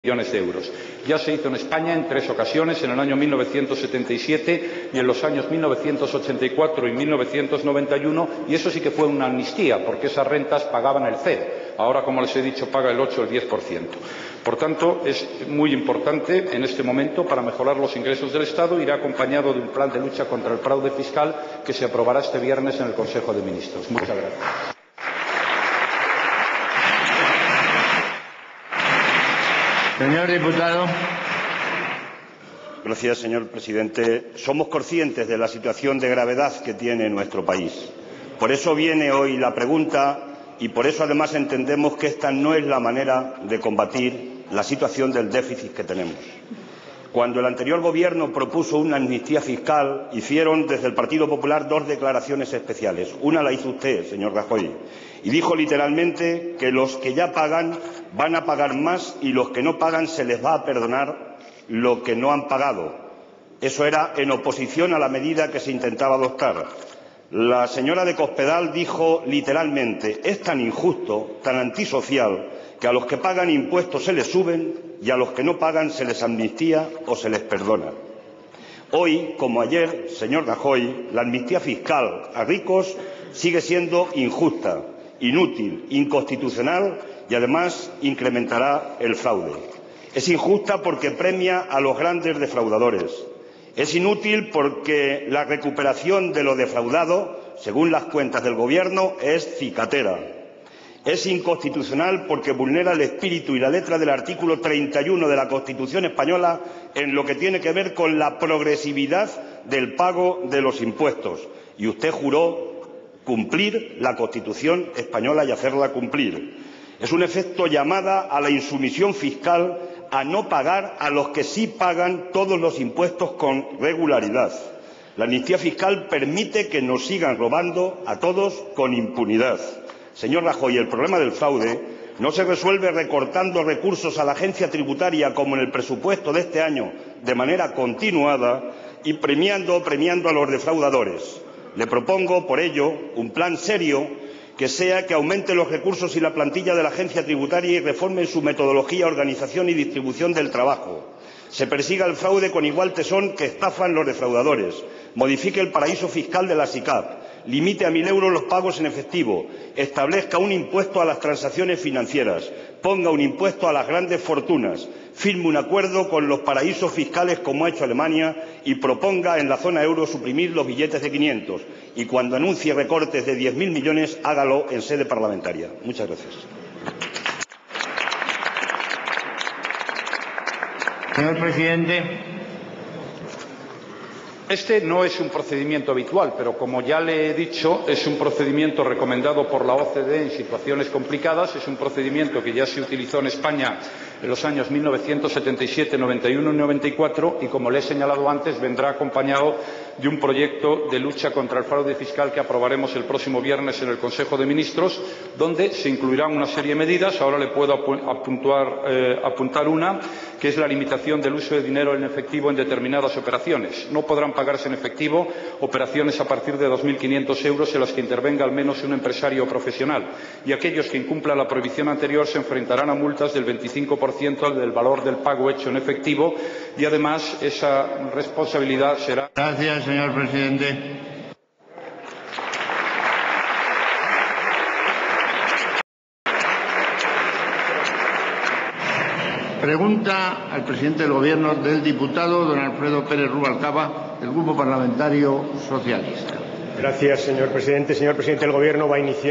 millones de euros. Ya se hizo en España en 3 ocasiones, en el año 1977 y en los años 1984 y 1991, y eso sí que fue una amnistía, porque esas rentas pagaban el 0. Ahora, como les he dicho, paga el 8 o el 10%. Por tanto, es muy importante en este momento para mejorar los ingresos del Estado. Irá acompañado de un plan de lucha contra el fraude fiscal que se aprobará este viernes en el Consejo de Ministros. Muchas gracias. Señor diputado. Gracias, señor presidente. Somos conscientes de la situación de gravedad que tiene nuestro país. Por eso viene hoy la pregunta y por eso además entendemos que esta no es la manera de combatir la situación del déficit que tenemos. Cuando el anterior Gobierno propuso una amnistía fiscal, hicieron desde el Partido Popular 2 declaraciones especiales. Una la hizo usted, señor Rajoy, y dijo literalmente que los que ya pagan van a pagar más y los que no pagan se les va a perdonar lo que no han pagado. Eso era en oposición a la medida que se intentaba adoptar. La señora de Cospedal dijo literalmente: es tan injusto, tan antisocial, que a los que pagan impuestos se les suben y a los que no pagan se les amnistía o se les perdona. Hoy, como ayer, señor Rajoy, la amnistía fiscal a ricos sigue siendo injusta, inútil, inconstitucional y además incrementará el fraude. Es injusta porque premia a los grandes defraudadores. Es inútil porque la recuperación de lo defraudado, según las cuentas del Gobierno, es cicatera. Es inconstitucional porque vulnera el espíritu y la letra del artículo 31 de la Constitución española en lo que tiene que ver con la progresividad del pago de los impuestos. Y usted juró cumplir la Constitución española y hacerla cumplir. Es un efecto llamada a la insumisión fiscal, a no pagar a los que sí pagan todos los impuestos con regularidad. La amnistía fiscal permite que nos sigan robando a todos con impunidad. Señor Rajoy, el problema del fraude no se resuelve recortando recursos a la agencia tributaria, como en el presupuesto de este año, de manera continuada, y premiando a los defraudadores. Le propongo, por ello, un plan serio que aumente los recursos y la plantilla de la agencia tributaria y reforme su metodología, organización y distribución del trabajo. Se persiga el fraude con igual tesón que estafan los defraudadores. Modifique el paraíso fiscal de la SICAP. Limite a 1.000 euros los pagos en efectivo. Establezca un impuesto a las transacciones financieras. Ponga un impuesto a las grandes fortunas. Firme un acuerdo con los paraísos fiscales, como ha hecho Alemania, y proponga en la zona euro suprimir los billetes de 500. Y cuando anuncie recortes de 10.000 millones, hágalo en sede parlamentaria. Muchas gracias. Señor presidente. Este no es un procedimiento habitual, pero como ya le he dicho, es un procedimiento recomendado por la OCDE en situaciones complicadas. Es un procedimiento que ya se utilizó en España en los años 1977, 91 y 94 y, como le he señalado antes, vendrá acompañado de un proyecto de lucha contra el fraude fiscal que aprobaremos el próximo viernes en el Consejo de Ministros, donde se incluirán una serie de medidas. Ahora le puedo apuntar una, que es la limitación del uso de dinero en efectivo en determinadas operaciones. No podrán pagarse en efectivo operaciones a partir de 2.500 euros en las que intervenga al menos un empresario profesional, y aquellos que incumplan la prohibición anterior se enfrentarán a multas del 25% del valor del pago hecho en efectivo, y además esa responsabilidad será. Gracias, señor presidente. Pregunta al presidente del Gobierno del diputado don Alfredo Pérez Rubalcaba, del Grupo Parlamentario Socialista. Gracias, señor presidente. Señor presidente, el Gobierno va a iniciar